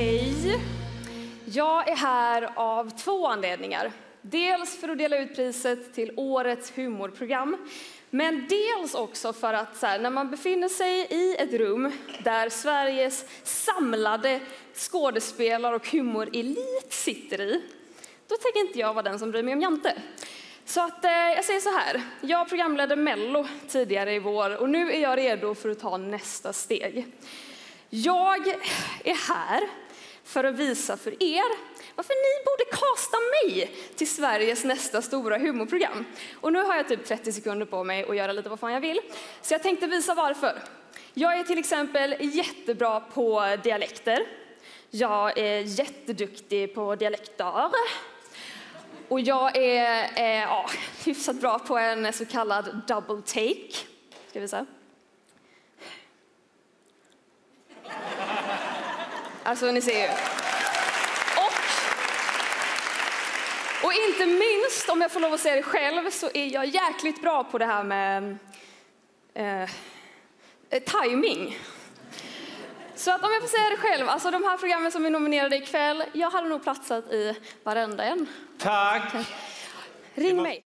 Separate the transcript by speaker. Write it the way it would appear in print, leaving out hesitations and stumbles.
Speaker 1: Hej! Jag är här av 2 anledningar. Dels för att dela ut priset till årets humorprogram, men dels också för att när man befinner sig i ett rum där Sveriges samlade skådespelare och humorelit sitter i, då tänker inte jag vara den som bryr mig om Jante. Så att jag säger så här, jag programledde Mello tidigare i vår och nu är jag redo för att ta nästa steg. Jag är här för att visa för er varför ni borde kasta mig till Sveriges nästa stora humorprogram. Och nu har jag typ 30 sekunder på mig att göra lite vad fan jag vill. Så jag tänkte visa varför. Jag är till exempel jättebra på dialekter. Jag är jätteduktig på dialekter. Och jag är hyfsat bra på en så kallad double take. Ska vi se. Alltså ni ser ju. Och inte minst, om jag får lov att säga det själv, så är jag jäkligt bra på det här med timing. Så att om jag får säga det själv, alltså de här programmen som är nominerade ikväll, jag hade nog platsat i varenda en.
Speaker 2: Tack!
Speaker 1: Ring mig.